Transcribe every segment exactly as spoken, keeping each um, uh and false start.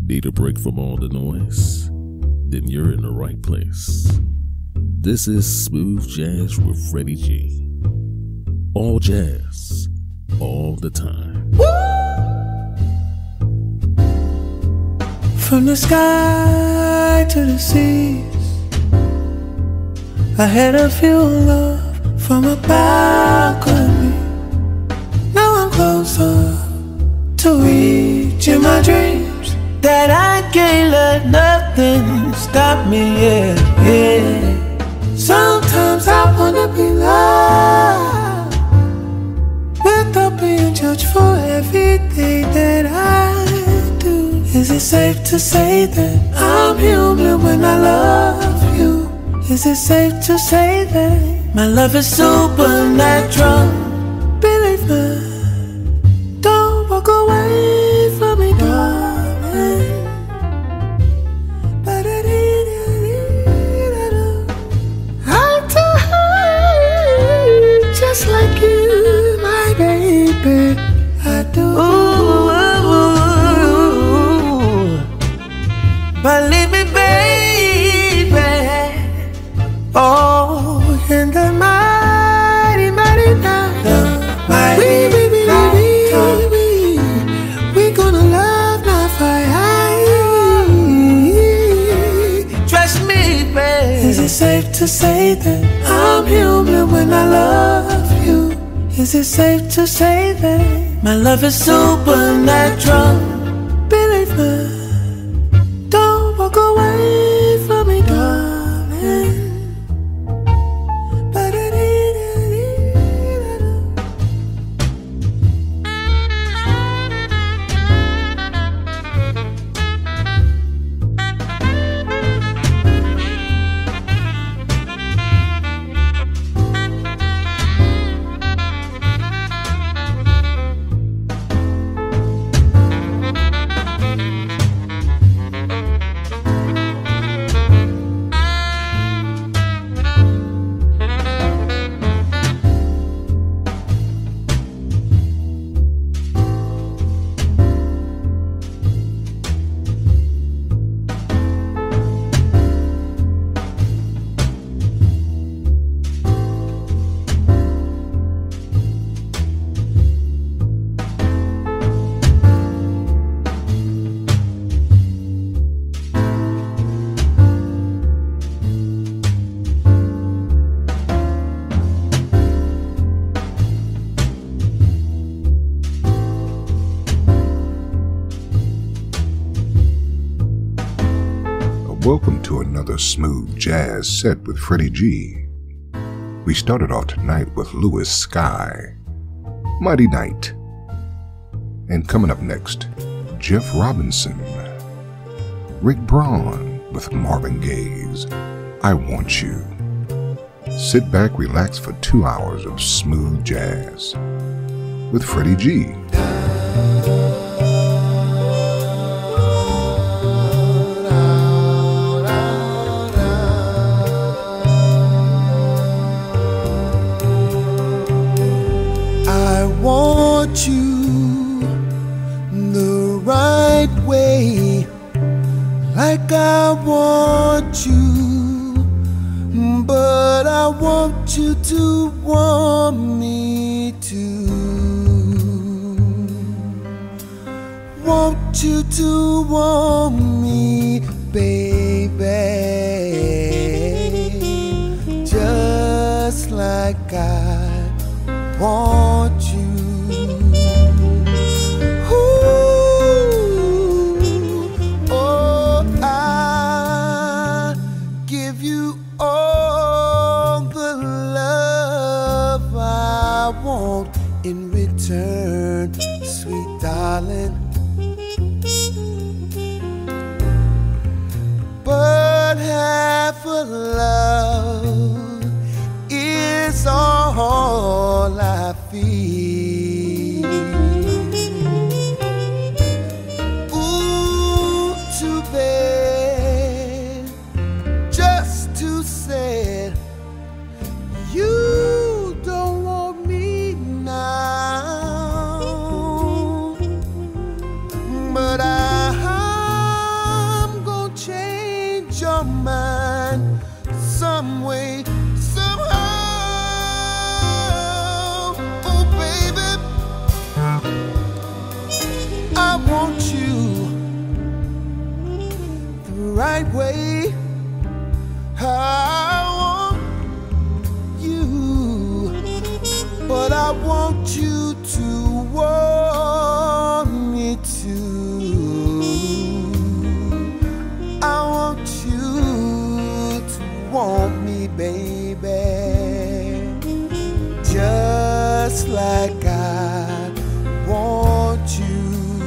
Need a break from all the noise? Then you're in the right place. This is Smooth Jazz with Freddie G. All jazz, all the time. From the sky to the seas, I had a feel love from a balcony. Now I'm closer to reaching my dreams, that I can't let nothing stop me, yeah, yeah. Sometimes I wanna be loved without being judged for everything that I do. Is it safe to say that I'm human when I love you? Is it safe to say that my love is supernatural? Believe me, don't walk away from me, darling. Just like you, my baby, I do. Ooh, believe me, baby. Oh, in the mighty, mighty night, we, we, we, we, we, we gonna love, not fight. Trust me, baby. Is it safe to say that I'm human when I love you? Is it safe to say that my love is supernatural? Believe me, don't walk away from me, darling. Welcome to another Smooth Jazz set with Freddie G. We started off tonight with Louis Sky, Mighty Night. And coming up next, Jeff Robinson, Rick Braun with Marvin Gaye's I Want You. Sit back, relax for two hours of smooth jazz with Freddie G. You the right way, like I want you, but I want you to want me too. Want you to want me, baby, just like I want you. In return, sweet darling, but half a love is all I feel. Ooh, too bad, just too sad. You don't want me now, but I some way, somehow. Oh, baby, I want you the right way. I want you, but I want you to want me too. I want you to want me, baby, just like I want you.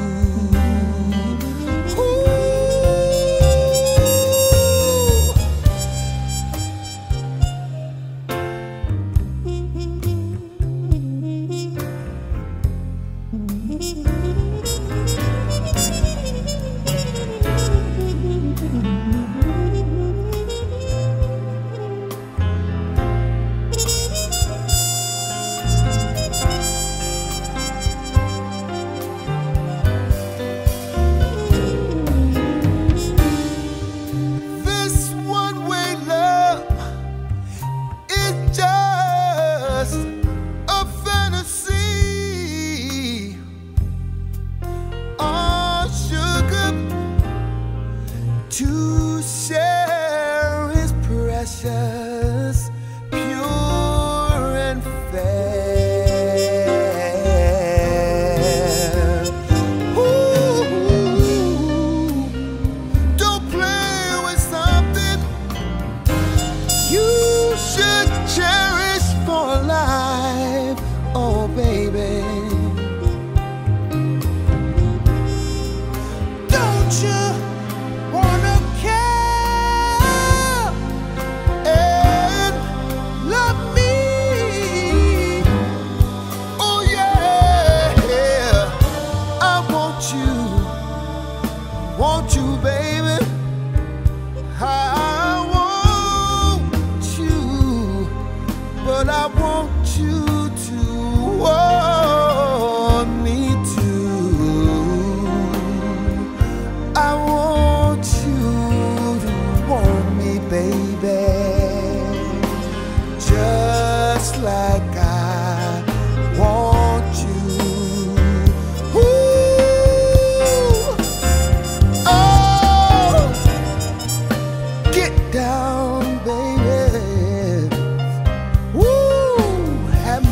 To share is precious, pure and fair. Ooh, don't play with something you should cherish for life. Oh, baby, don't you wanna care and love me? Oh yeah, I want you, want you, baby. I want you, but I want you to want me too. I want you to want me, baby, just like I want you. Ooh, oh, get down, baby. Woo, have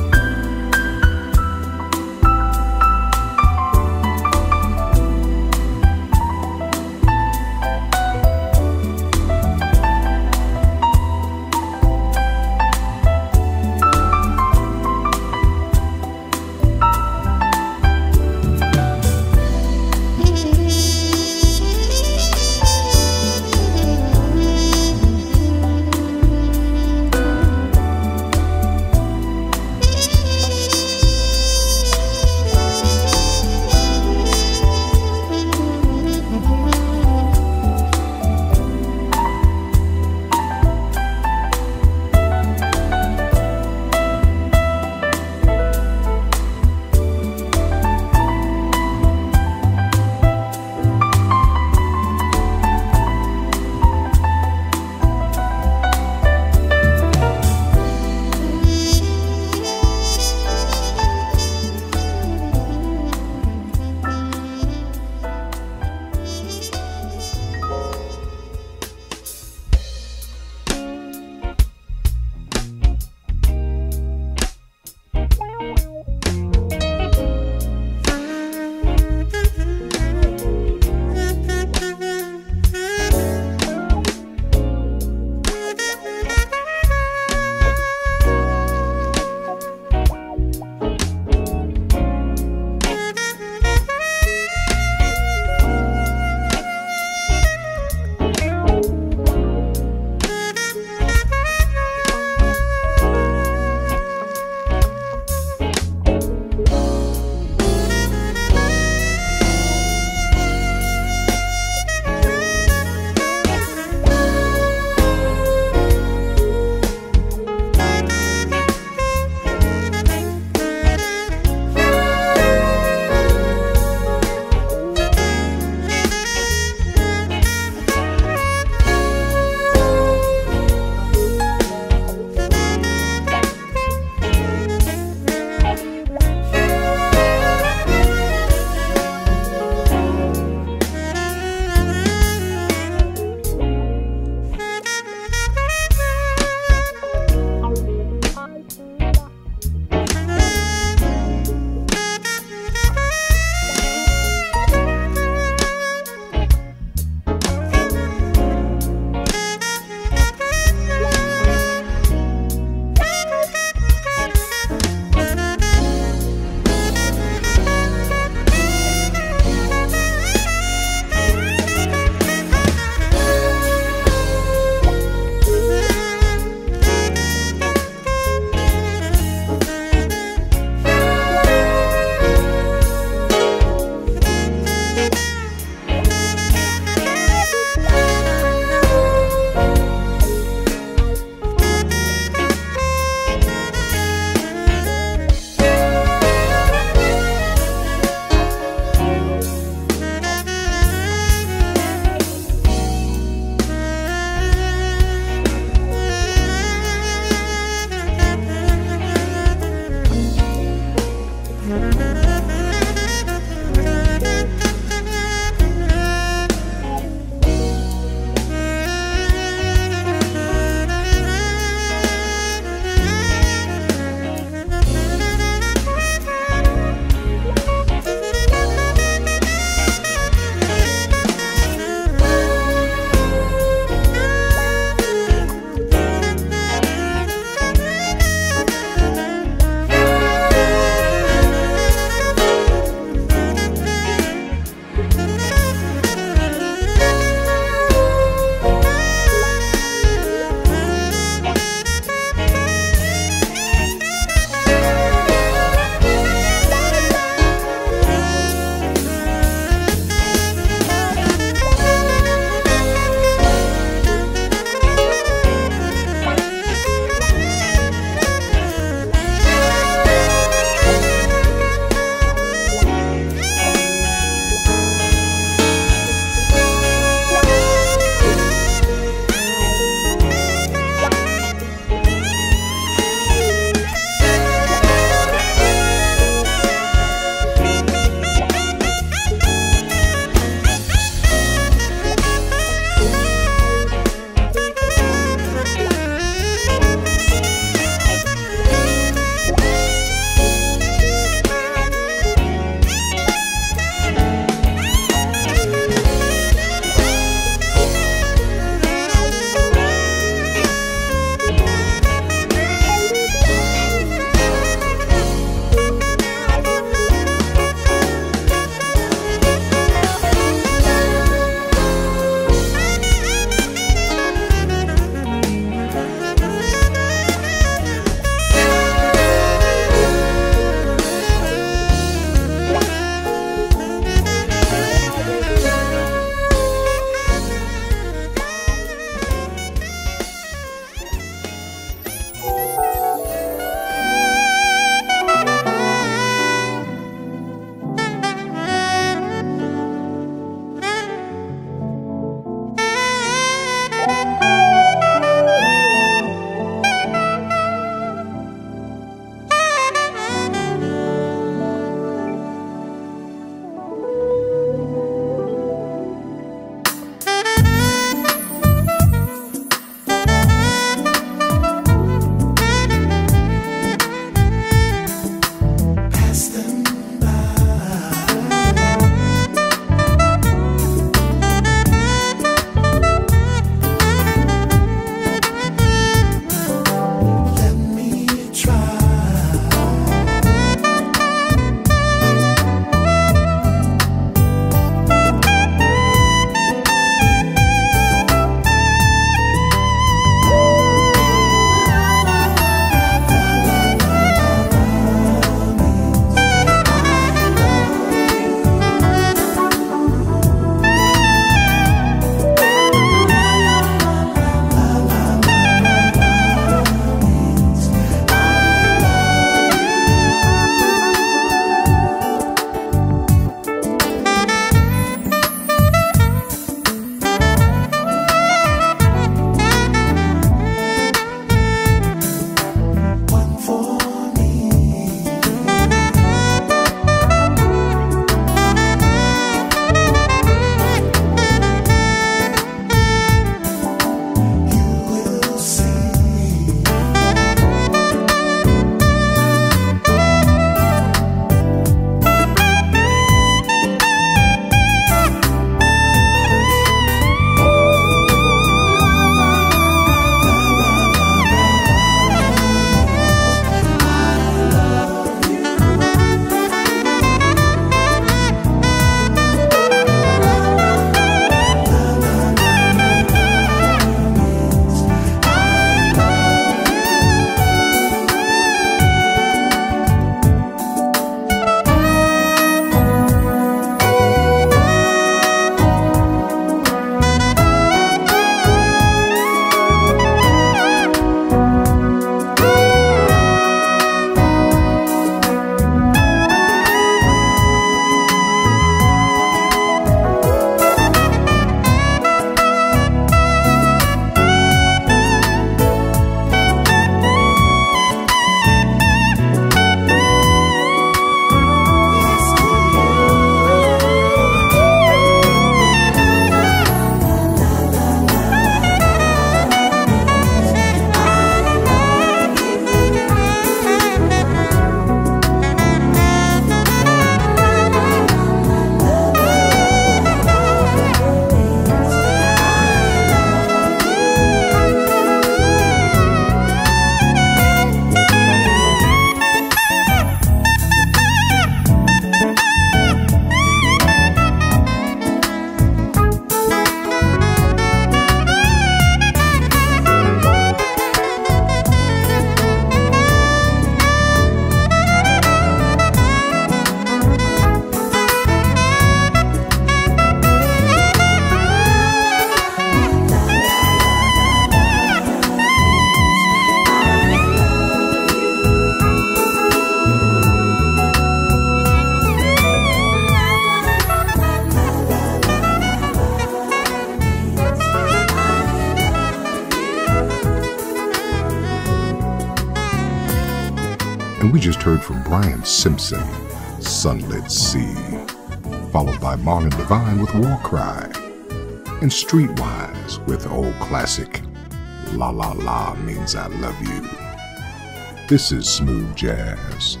And we just heard from Brian Simpson, Sunlit Sea, followed by Marlon Divine with War Cry, and Streetwise with old classic La La La Means I Love You. This is Smooth Jazz.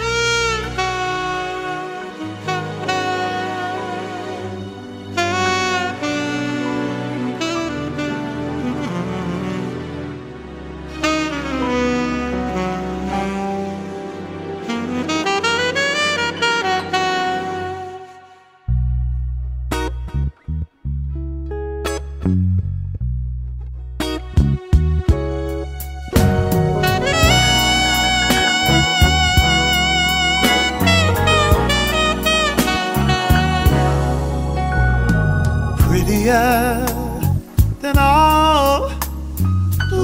Than all the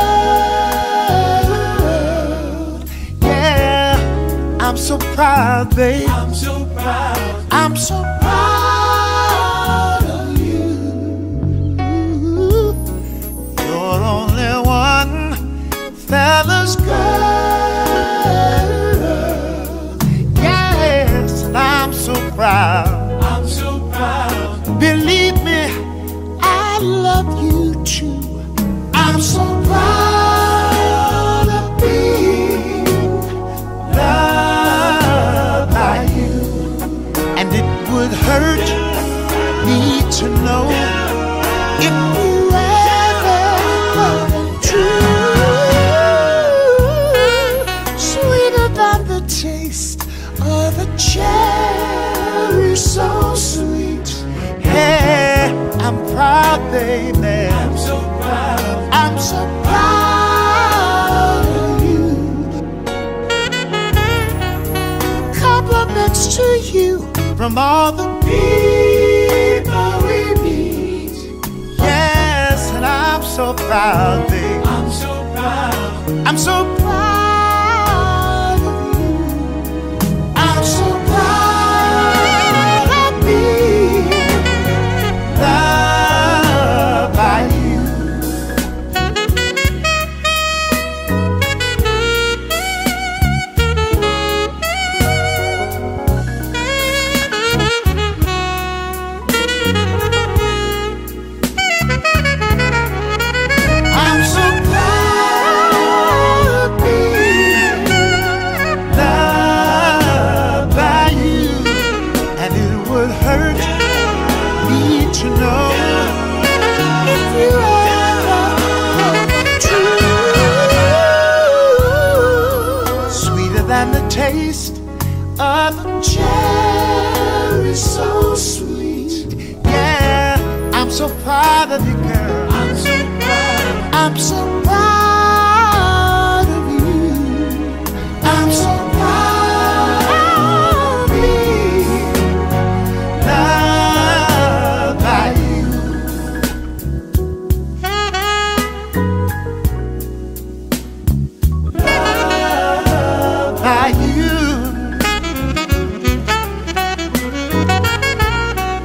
world. Yeah, I'm so proud, babe. I'm so proud. I'm so proud of you. You're only one fella's girl. Yes, and I'm so proud. I'm so proud. Believe me, I love you too. I'm so proud of being loved by you. And it would hurt me to know if you ever weren't true. Sweeter than the taste of a cherry, so sweet. Hey, I'm proud, baby. I'm so proud. I'm so proud of you. Compliments to you from all the people we meet. Yes, and I'm so proud, baby. I'm so proud. I'm so proud of you. I'm so proud of being loved by you. I'm so proud of being loved by you. And it would hurt me to know if you ever were true. Sweeter than the taste of a cherry, so sweet. Yeah, I'm so proud of you, girl. I'm so proud. I'm so proud of you. I'm so proud of being loved by you. Loved by you.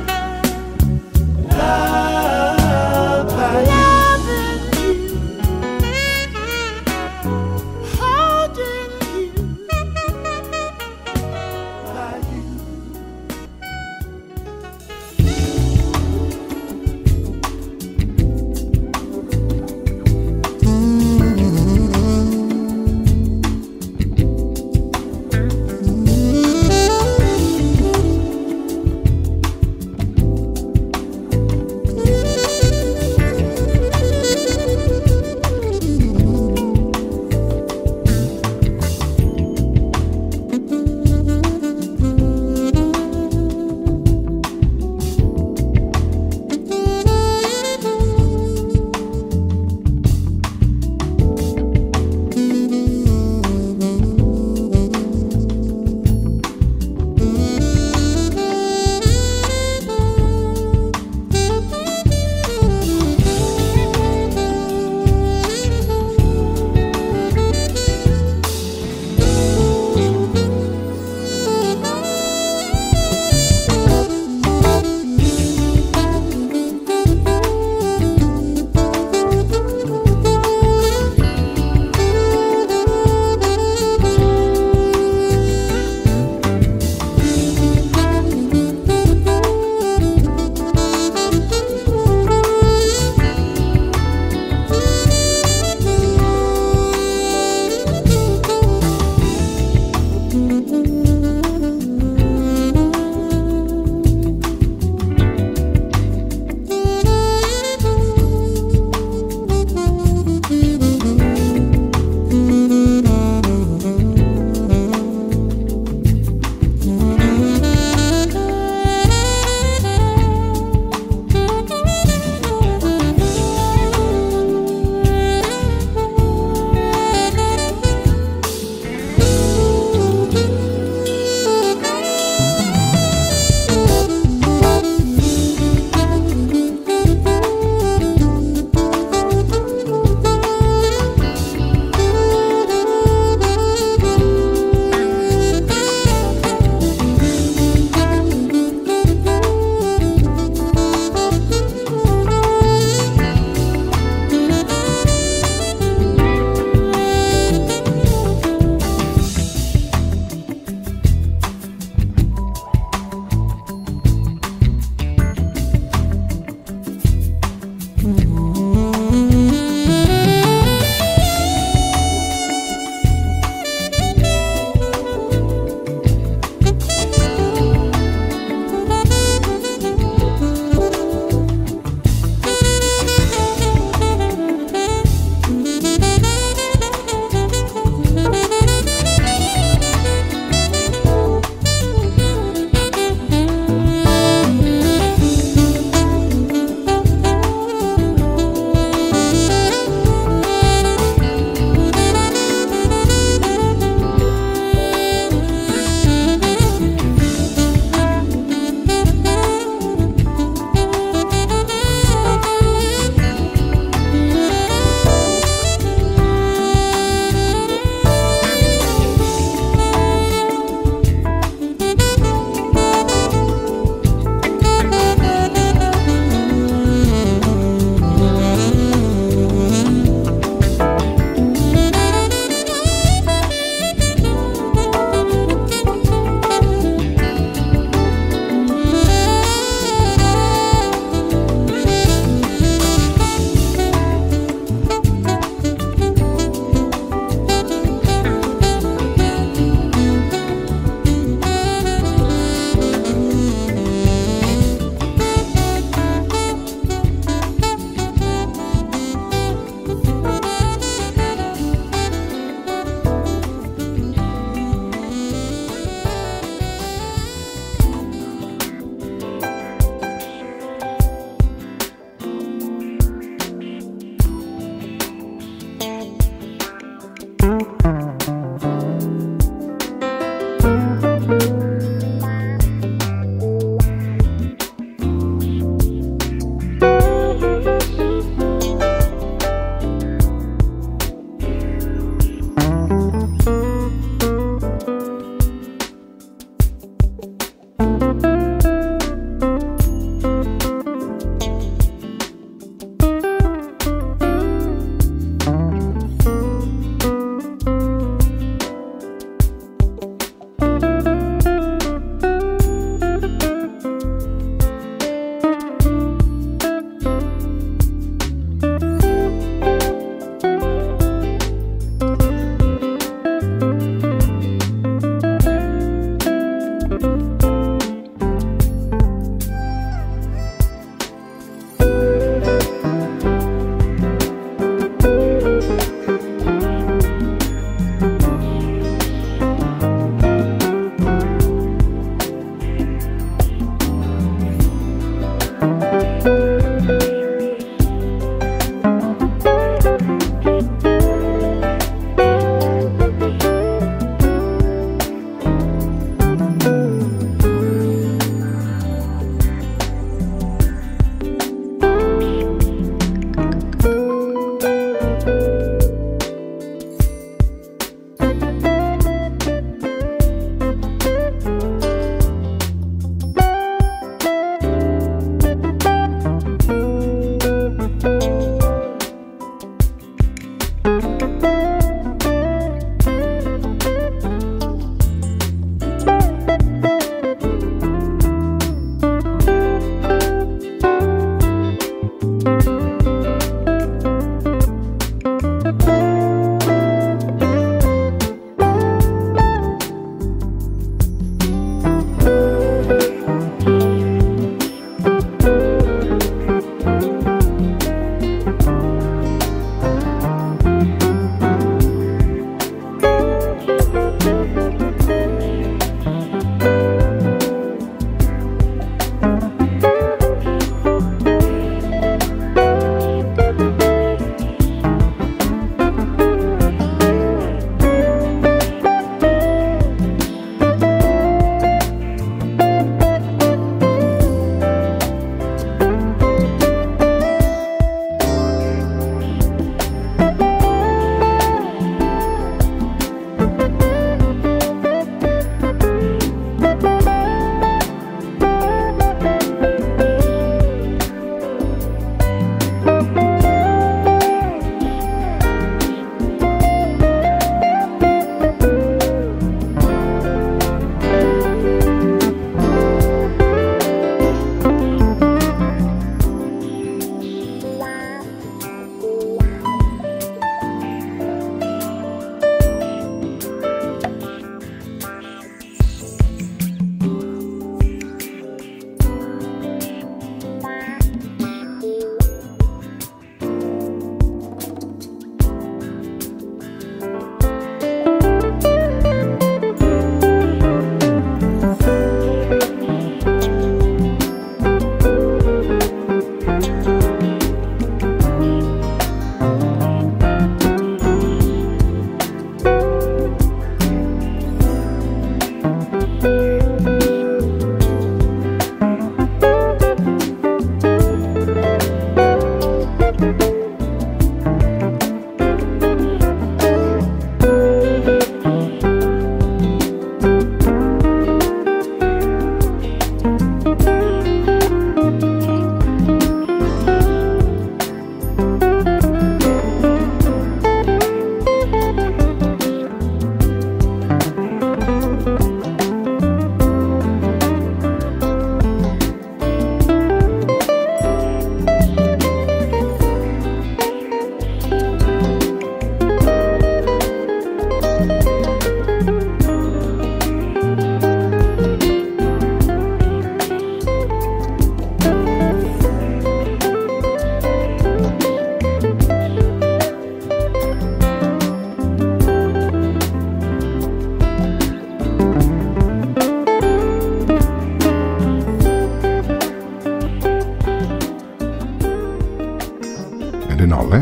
Loved by you.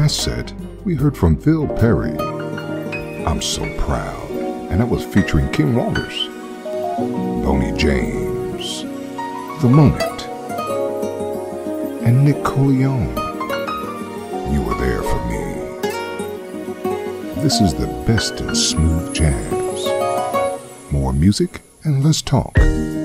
last set, we heard from Phil Perry, I'm So Proud, and that was featuring Kim Walters. Boney James, The Moment, and Nick Coleone, You Were There For Me. This is the best in smooth jazz. More music and less talk.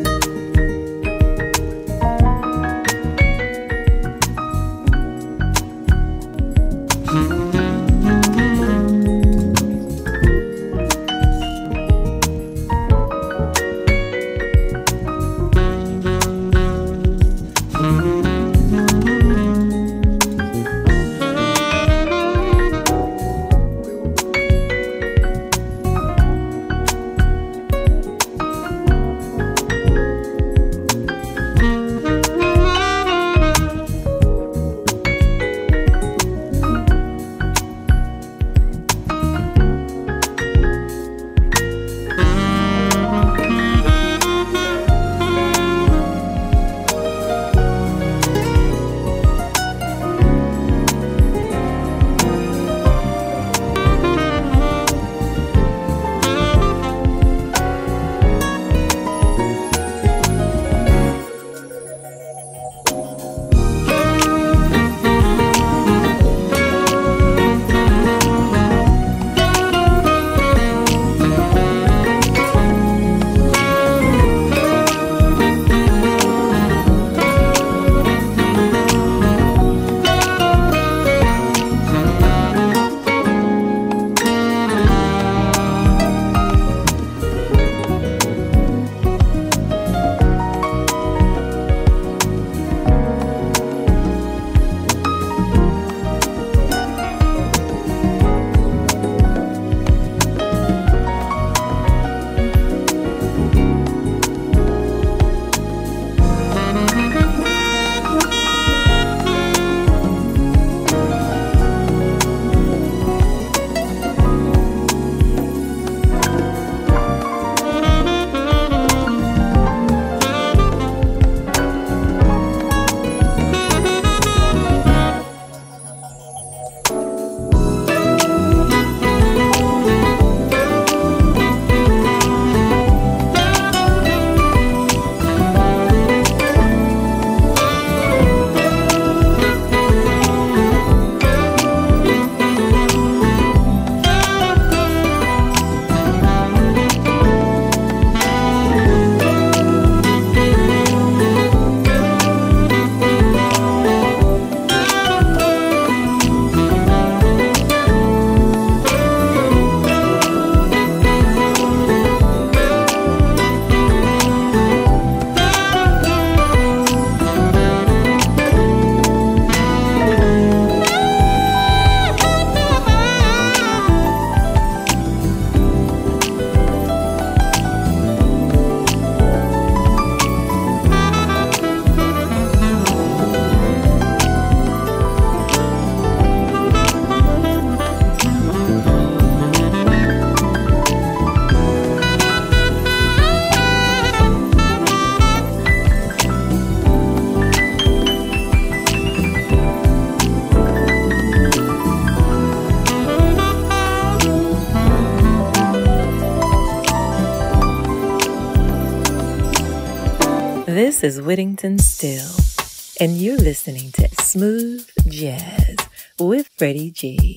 This is Whittington Still, and you're listening to Smooth Jazz with Freddie G.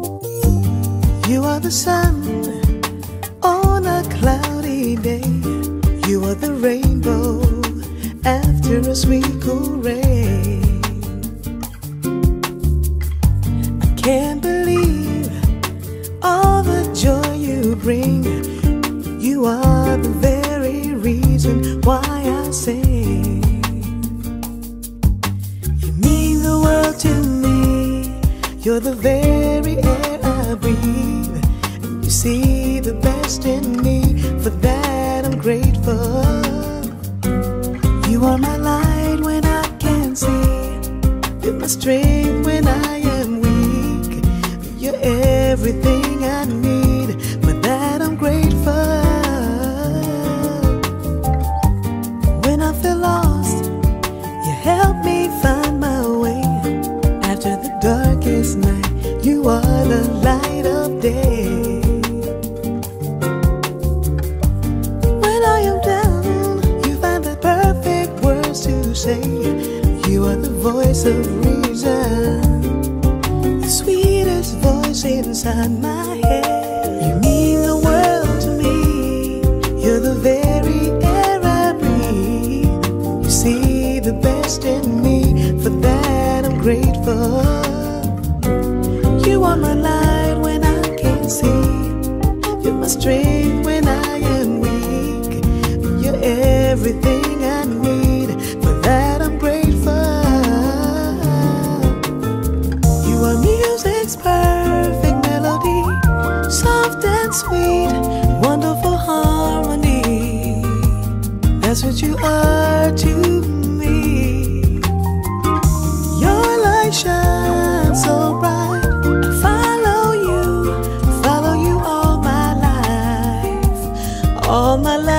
You are the sun on a cloudy day. You are the rainbow after a sweet cool rain. I can't believe all the joy you bring. You are the very reason why I sing. You mean the world to me. You're the very air I breathe. And you see the best in me. For that I'm grateful. You are my light when I can't see. You're my strength when I am weak. You're everything I need. For that I'm grateful. When I feel lost, you help me find my way. After the darkest night, of reason, the sweetest voice inside my head. You mean the world to me. You're the very air I breathe. You see the best in me. For that I'm grateful. You are my light when I can't see. You're my strength when I am weak. You're everything I need. For that I'm grateful. You are music's perfect melody, soft and sweet, wonderful harmony. That's what you are to me. Your light shines so bright. Follow you, follow you all my life, all my life.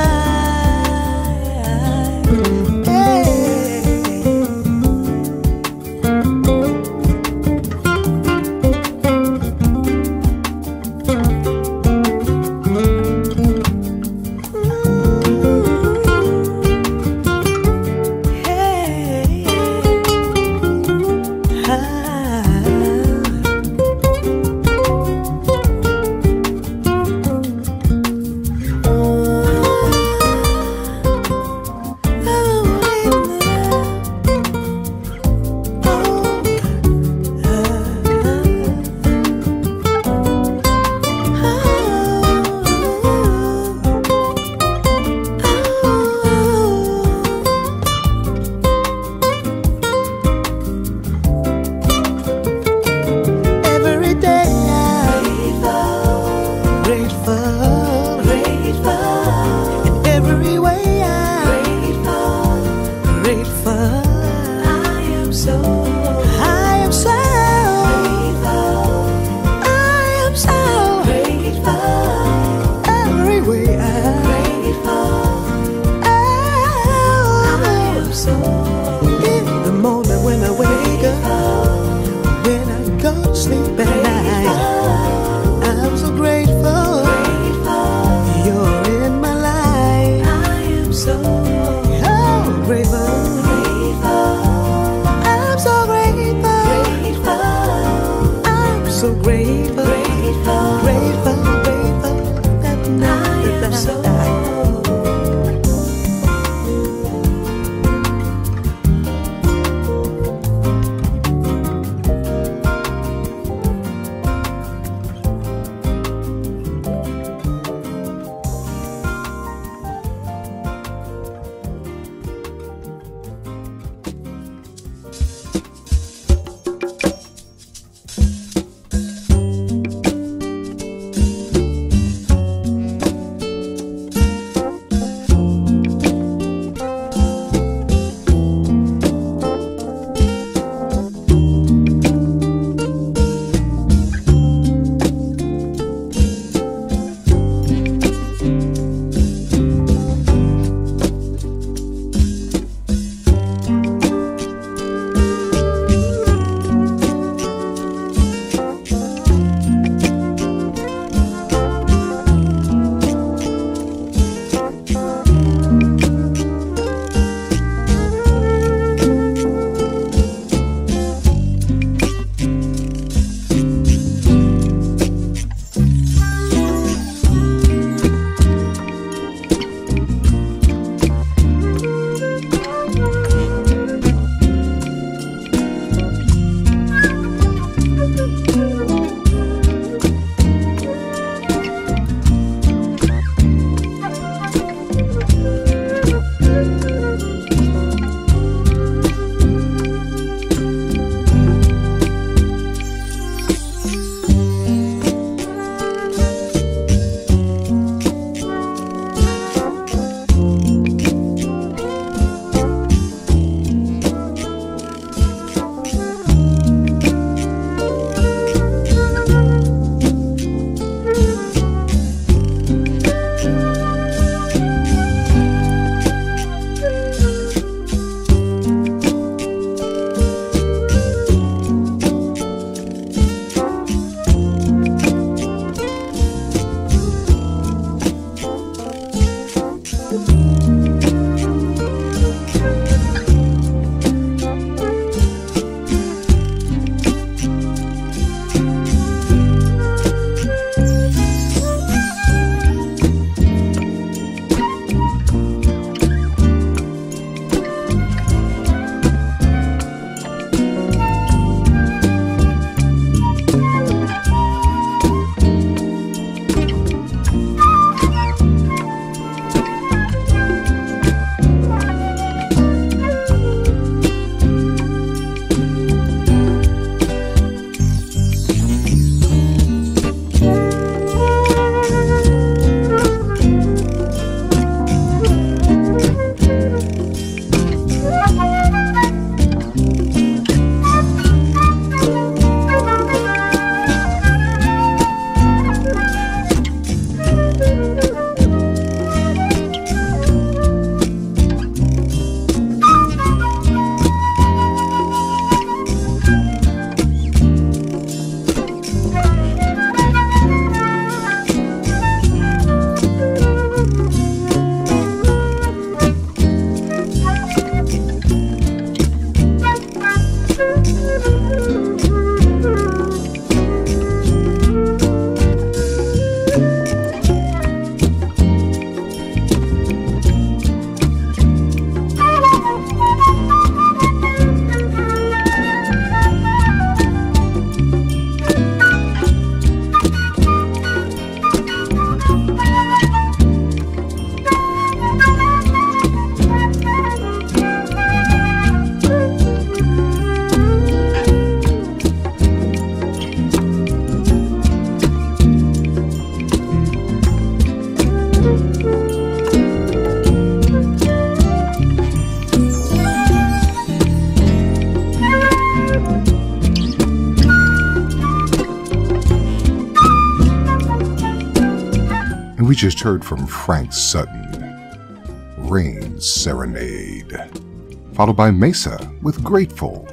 just heard from Frank Sutton, Rain's Serenade, followed by Mesa with Grateful,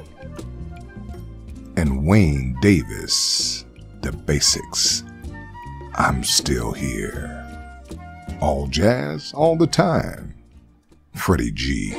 and Wayne Davis, The Basics, I'm Still Here. All jazz, all the time. Freddie G.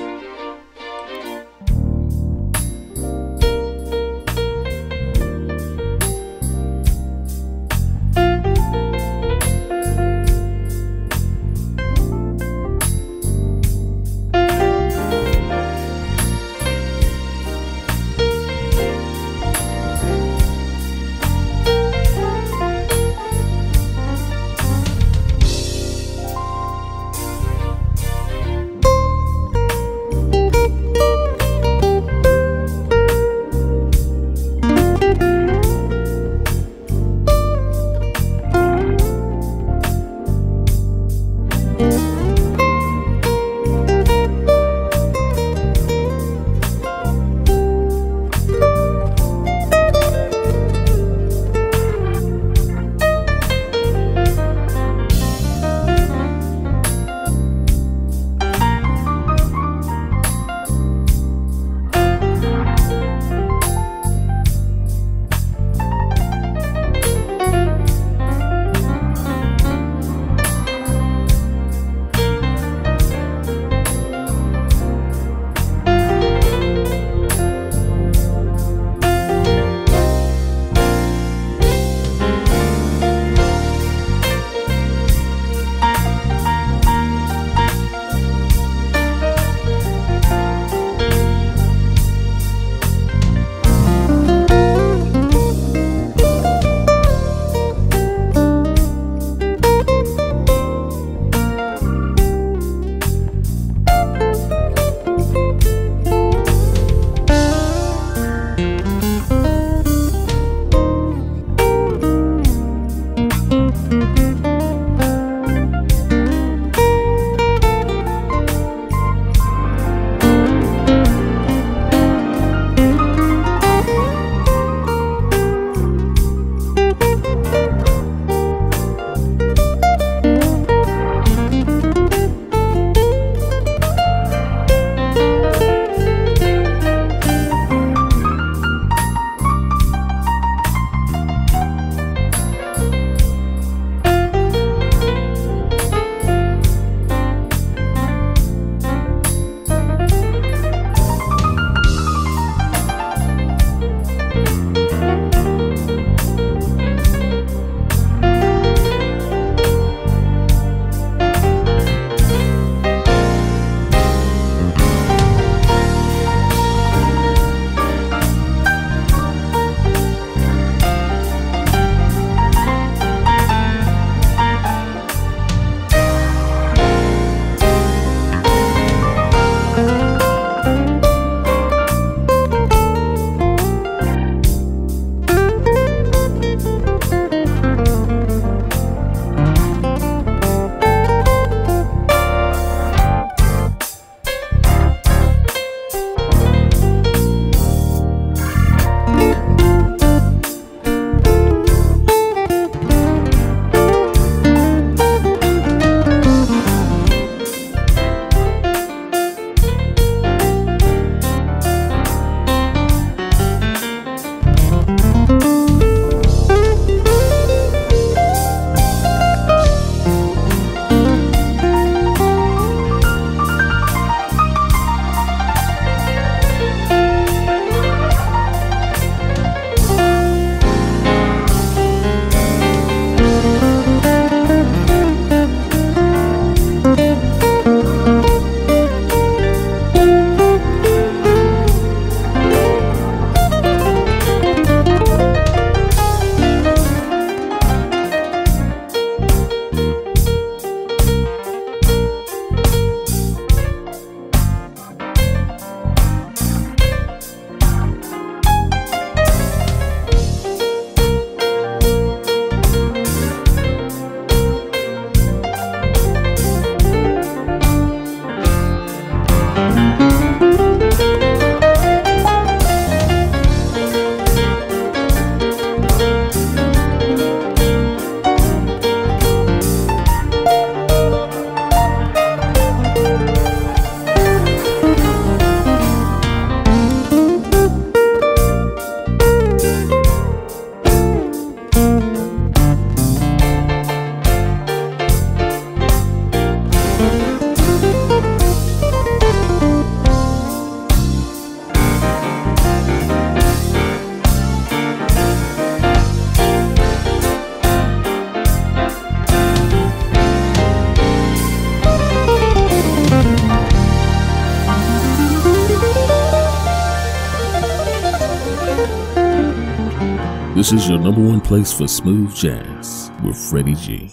This is your number one place for smooth jazz with Freddie G.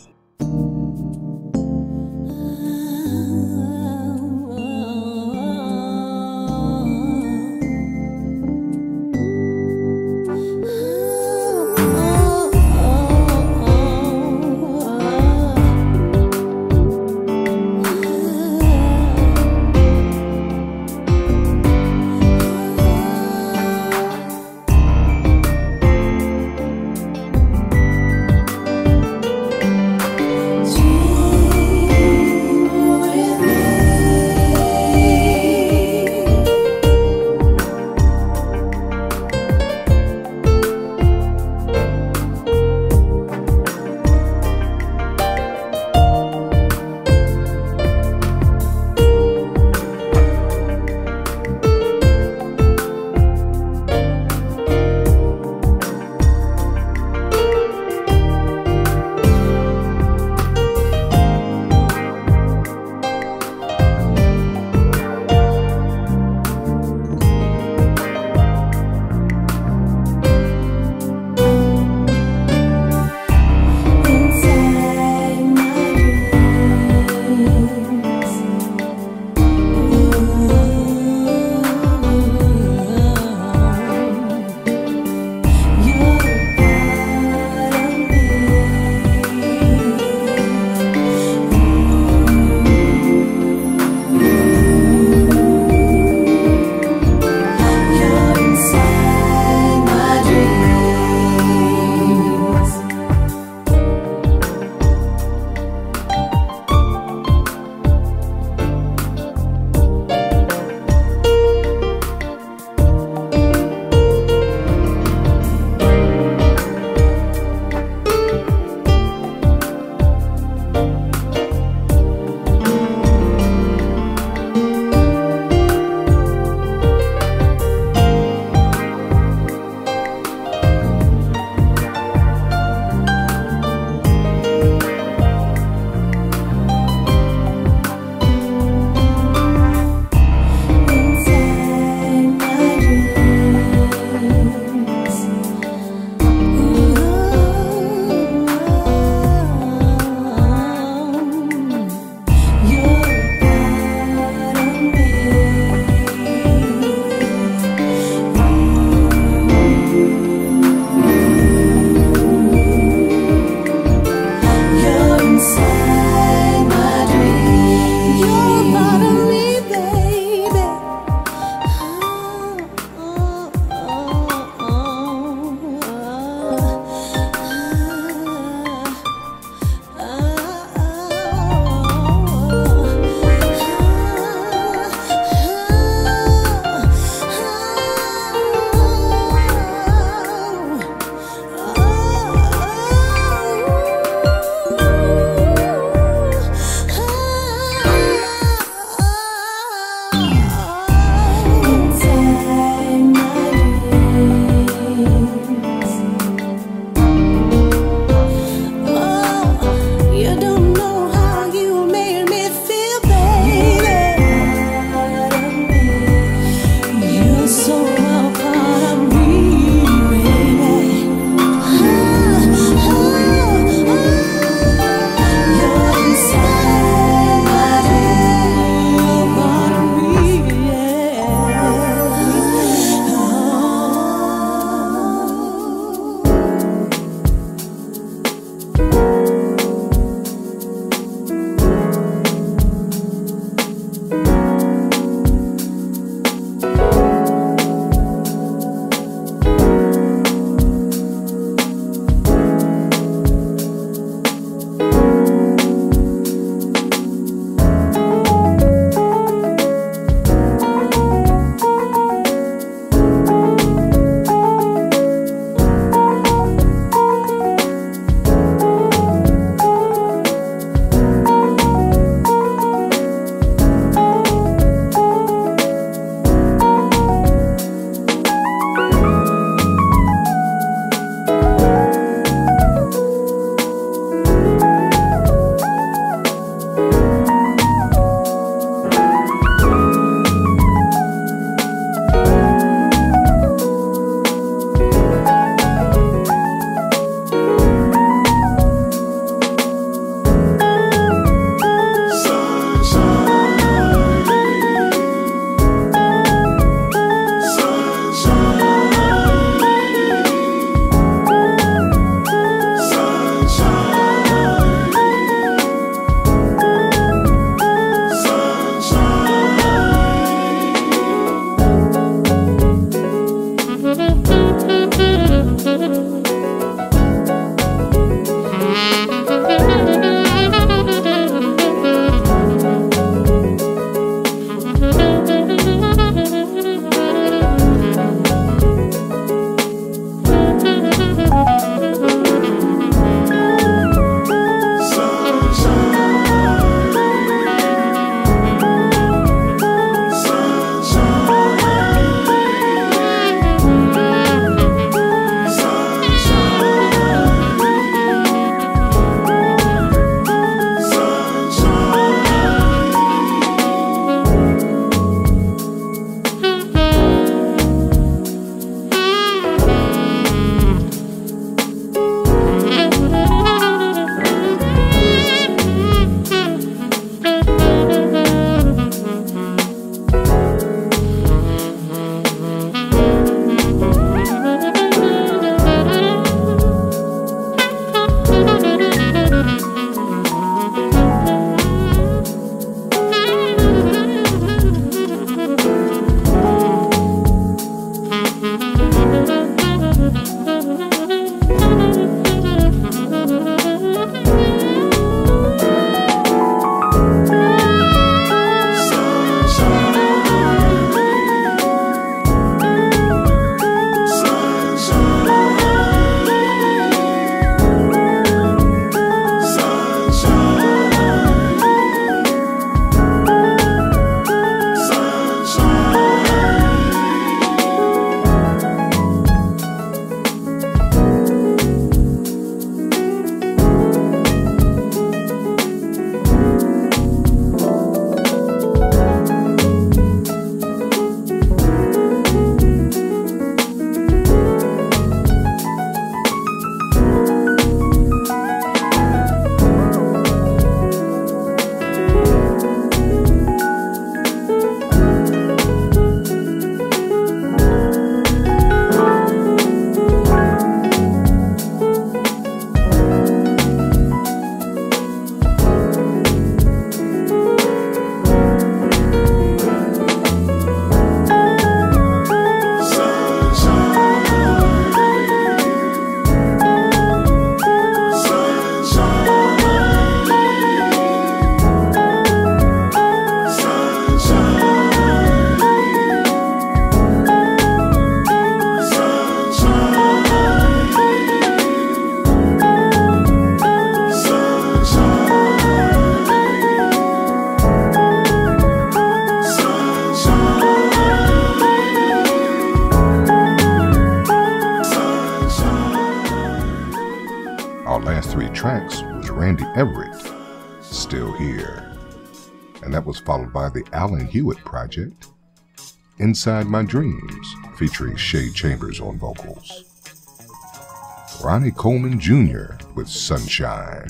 Randy Everett, Still Here. And that was followed by the Alan Hewitt Project, Inside My Dreams, featuring Shay Chambers on vocals. Ronnie Coleman Junior with Sunshine.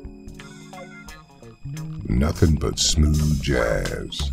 Nothing but smooth jazz.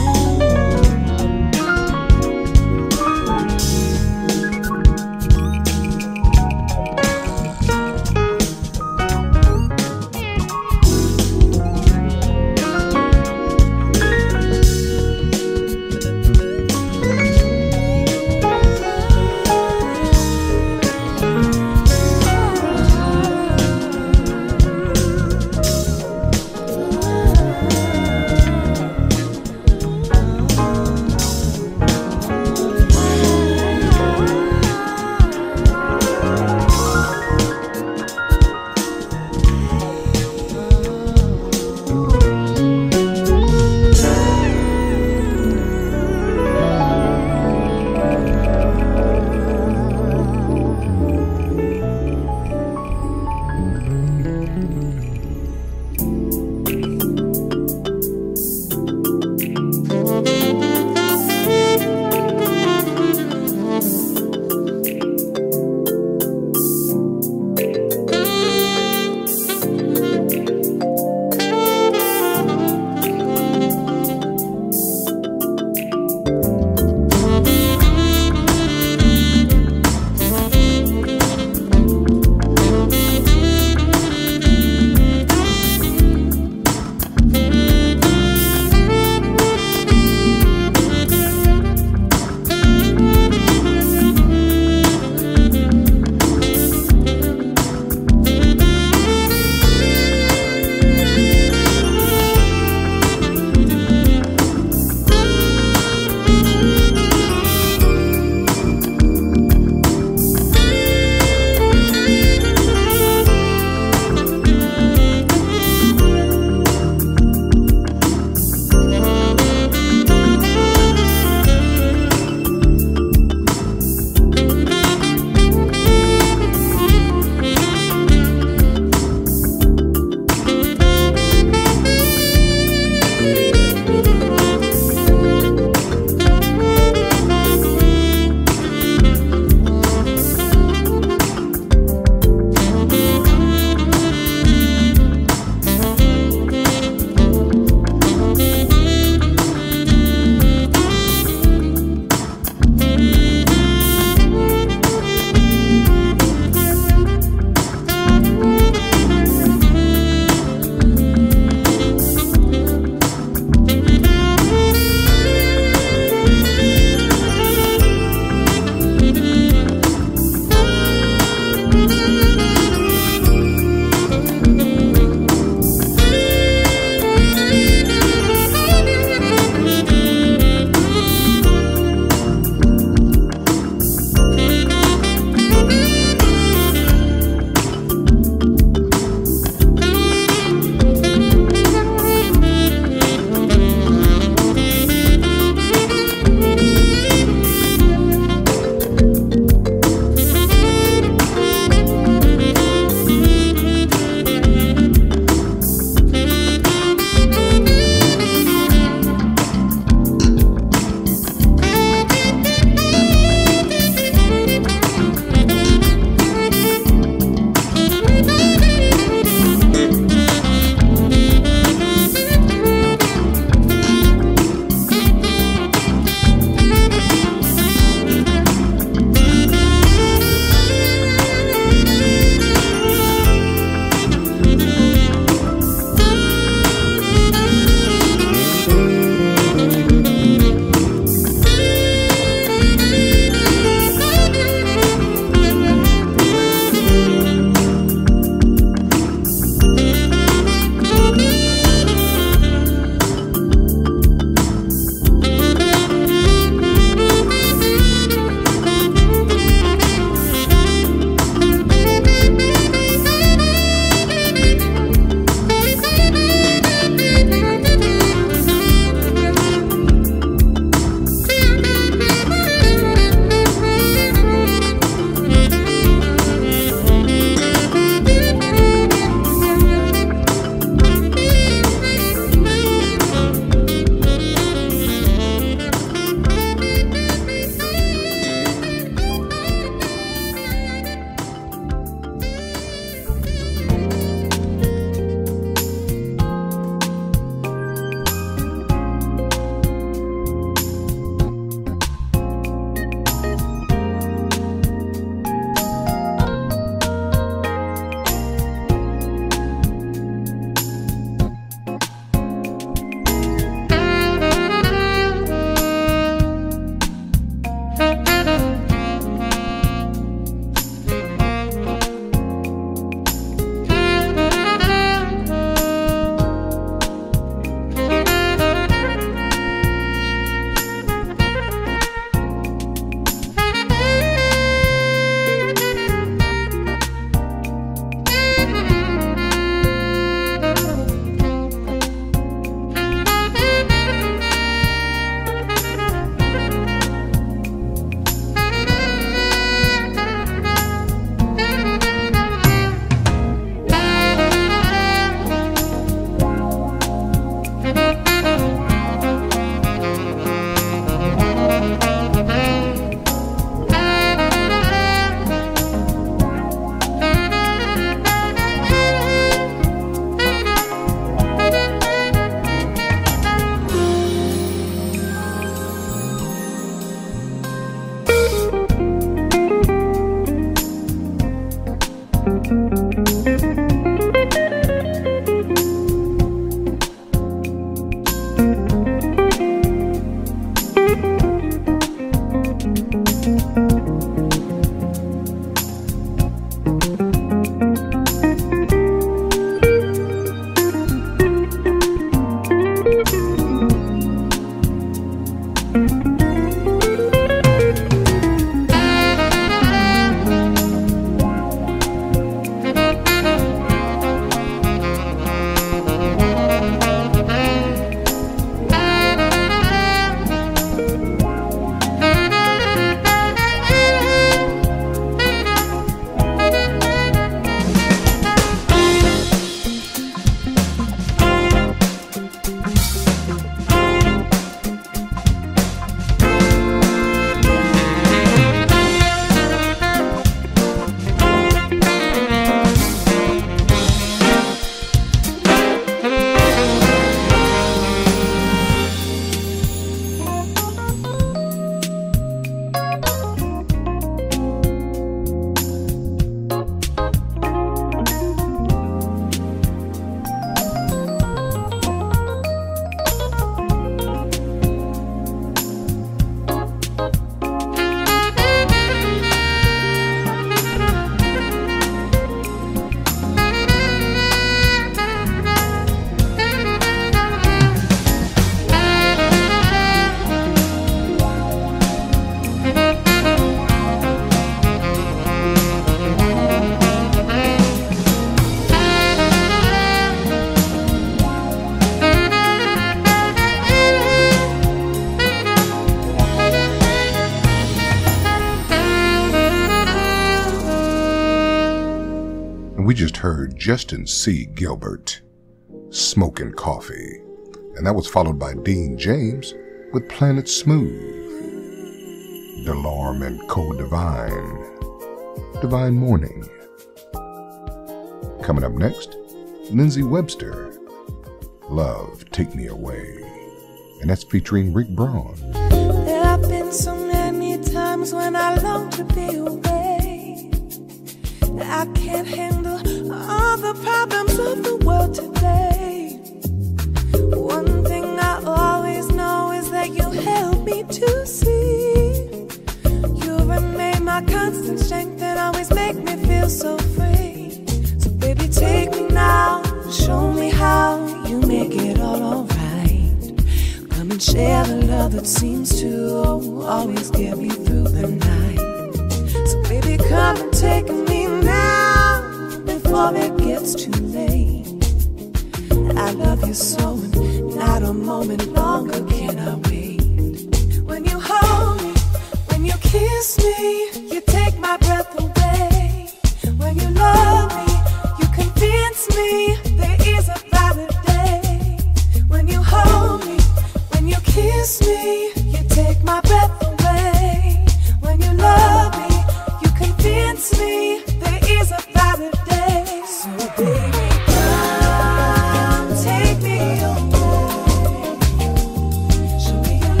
we just heard Justin C. Gilbert, Smoking Coffee. And that was followed by Dean James with Planet Smooth. Delorme and Co. Divine, Divine Morning. Coming up next, Lindsay Webster, Love, Take Me Away. And that's featuring Rick Braun. There have been so many times when I long to be away. I can't handle all the problems of the world today. One thing I always know is that you help me to see. You remain my constant strength and always make me feel so free. So baby, take me now, show me how you make it all alright. Come and share the love that seems to always get me through the night. So baby, come and take me now before it gets too late. I love you so and not a moment longer can I wait. When you hold me, when you kiss me, you take my breath away. When you love me, you convince me there is a better day. When you hold me, when you kiss me, you take my breath away. When you love me, you convince me there is a better day. So baby, come take me away. Show me your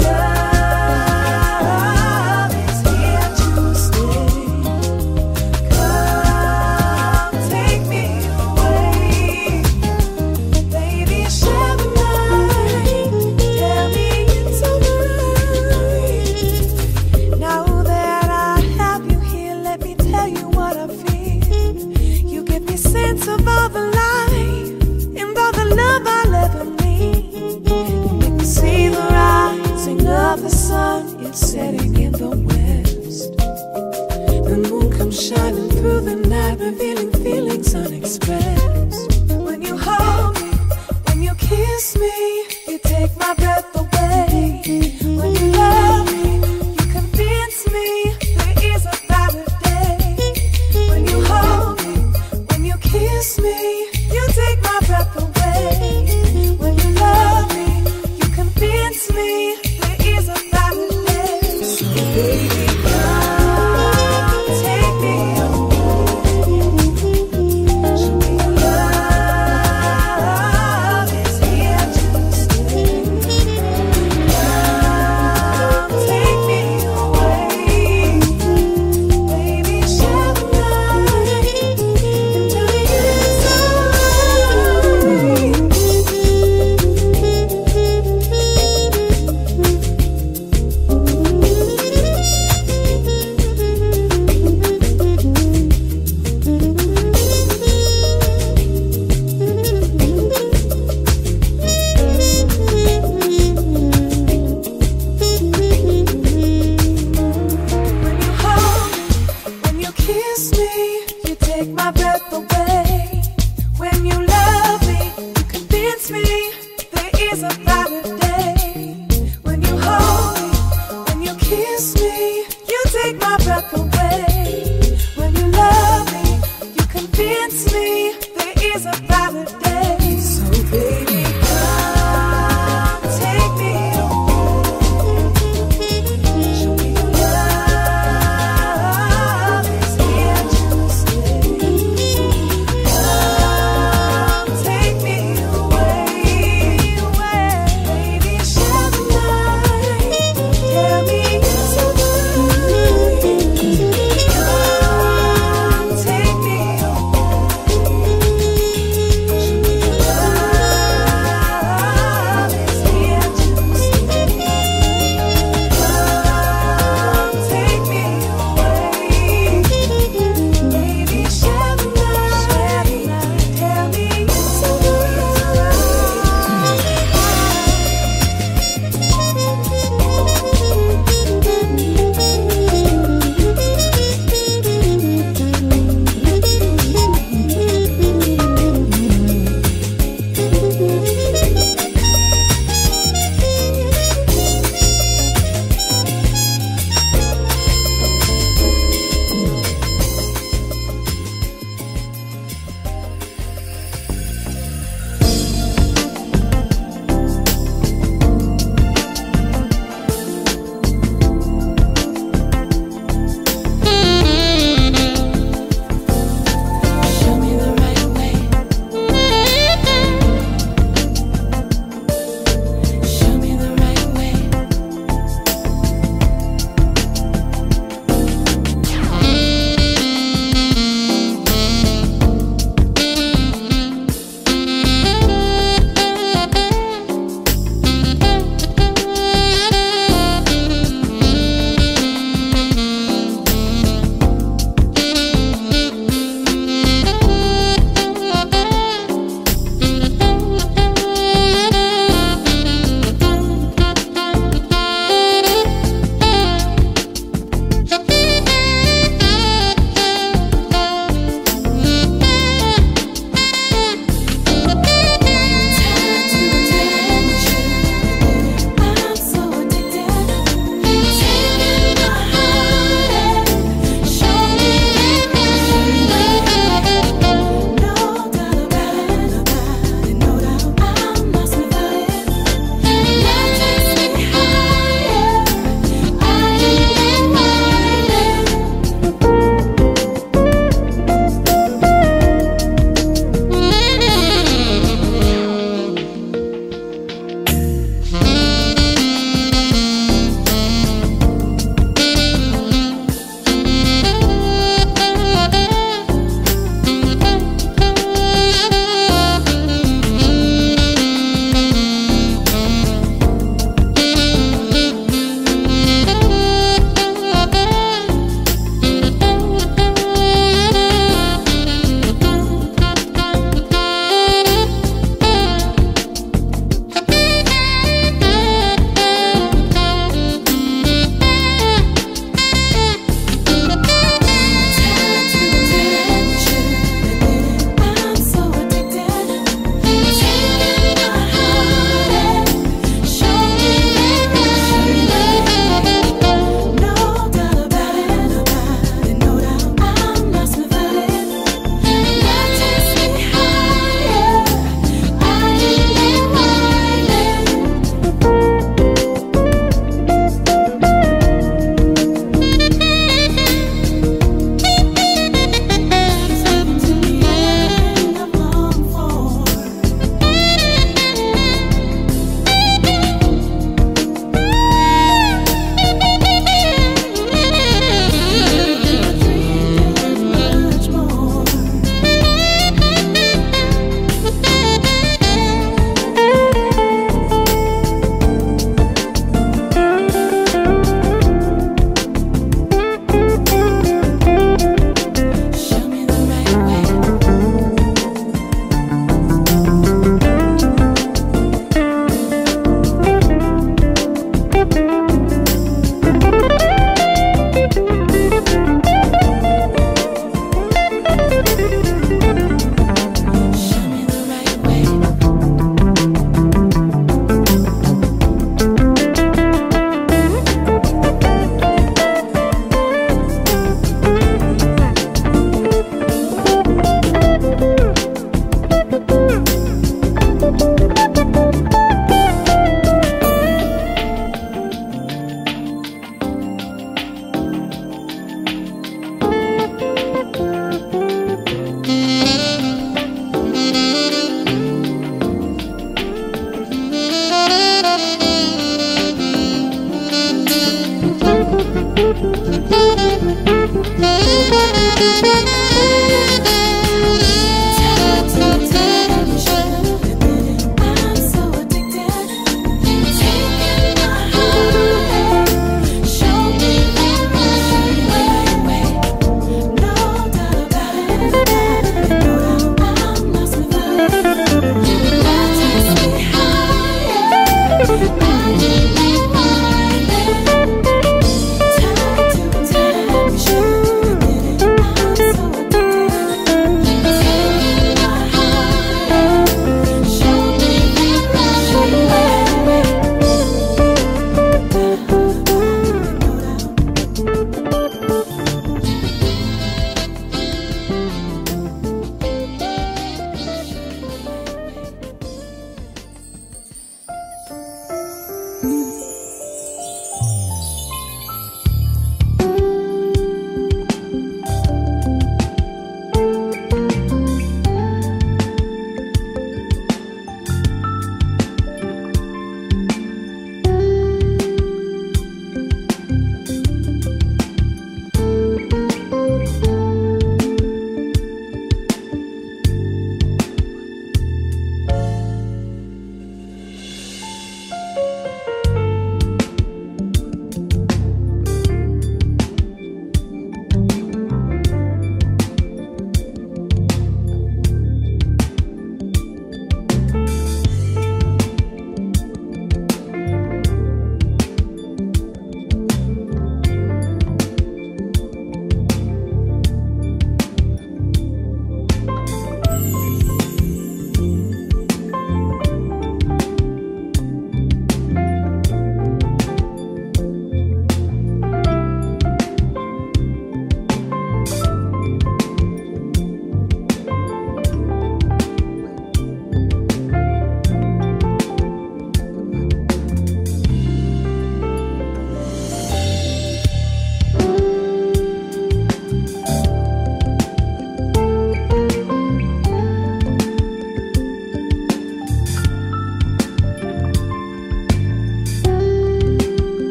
love is here to stay. Come take me away. Baby, share the night. Tell me it's alright. Now that I have you here, let me tell you what I feel. You give me sense of all the life and all the love I'll ever need. You make me see the rising of the sun, it's setting in the west. The moon comes shining through the night, revealing feelings unexpressed. When you hold me, when you kiss me, you take my breath away. When you love me, you convince me there is a better day. When you hold me, when you kiss me, you take my breath away. When you love me, you convince me there is a better day. So baby, come take me away. Show me your love is here to stay. Come take me away. Baby, share the night and tell me it's alright. When you hold me, when you kiss me, you take my breath away. When you love me, you convince me there is a better day. When you hold me, when you kiss me, you take my breath away. When you love me, you convince me there is a better day. So baby, come take me away. Show me your love is here to stay. Come take me away, away. Baby, share the night. Tell me it's alright.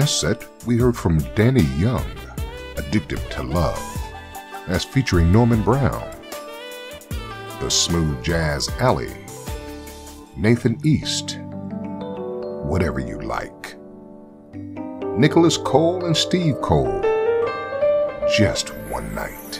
last set, we heard from Danny Young, Addicted to Love, as featuring Norman Brown. The Smooth Jazz Alley, Nathan East, Whatever You Like. Nicholas Cole and Steve Cole, Just One Night.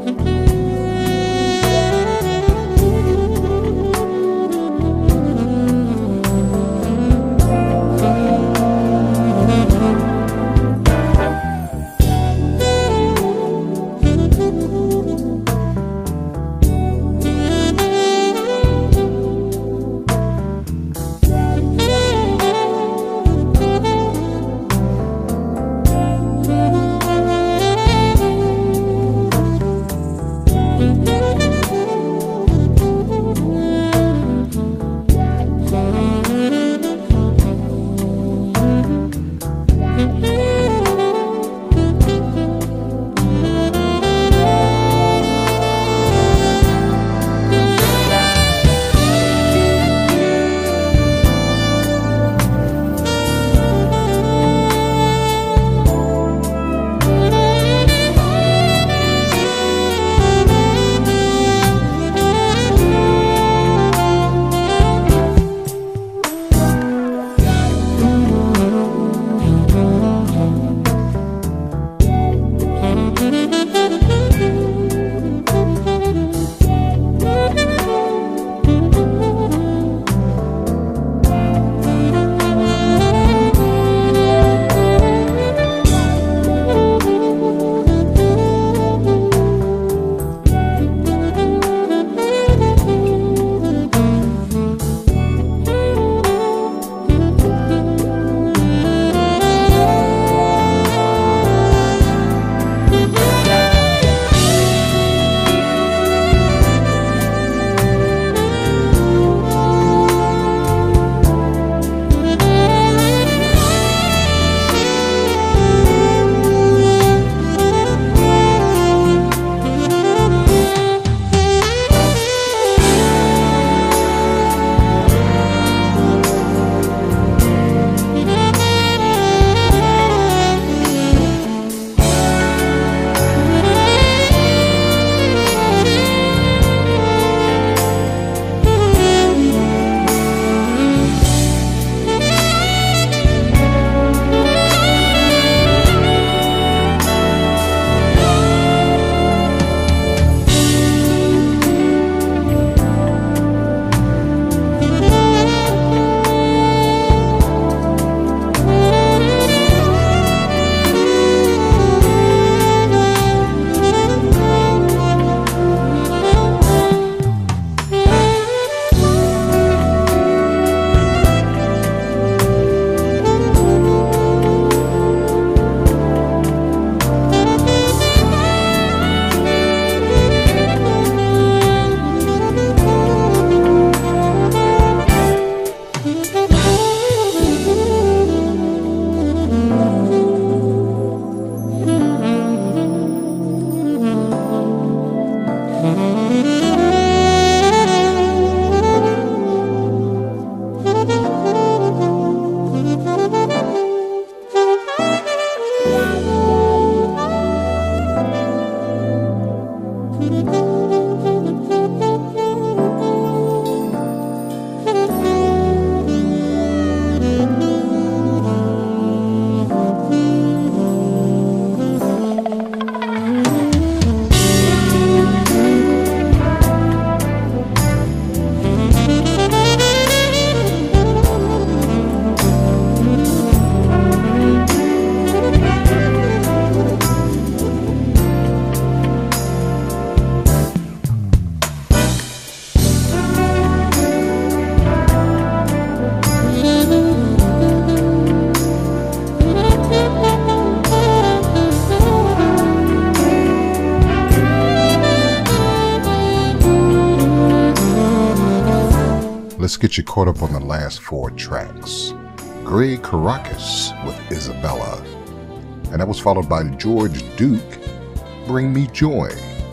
Let's get you caught up on the last four tracks. Gray Caracas with Isabella, and that was followed by George Duke, Bring Me Joy,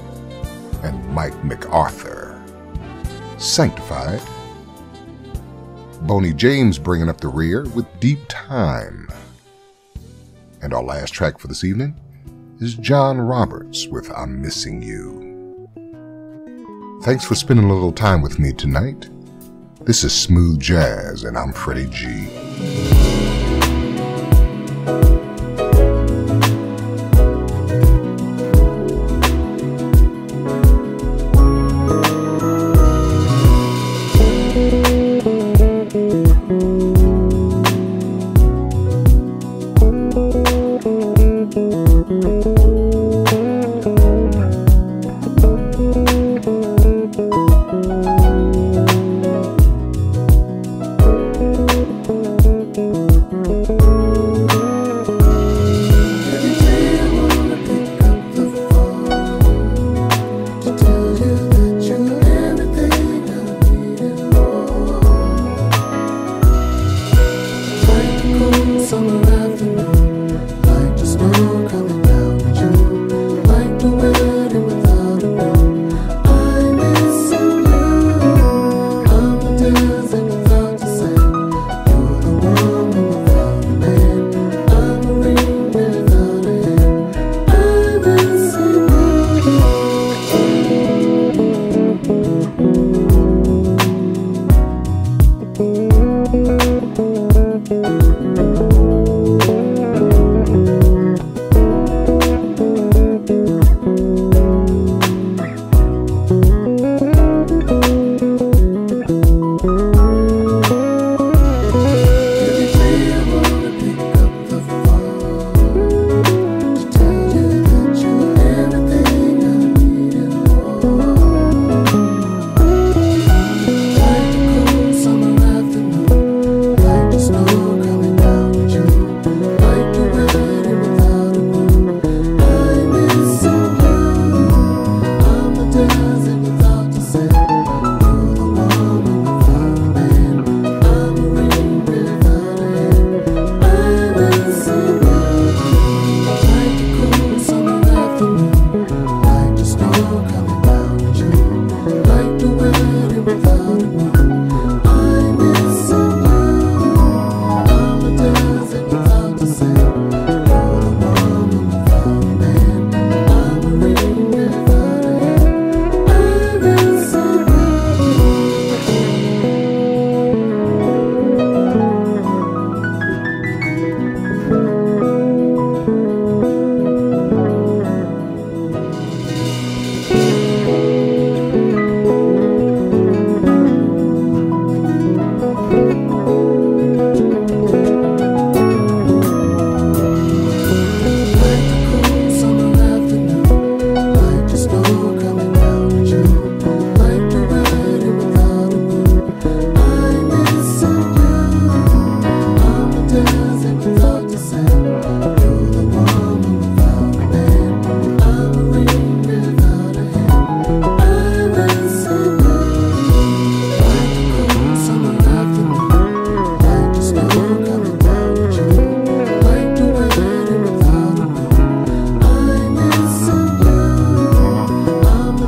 and Mike MacArthur, Sanctified. Boney James bringing up the rear with Deep Time. And our last track for this evening is John Roberts with I'm Missing You. Thanks for spending a little time with me tonight. This is Smooth Jazz, and I'm Freddie G.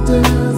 still.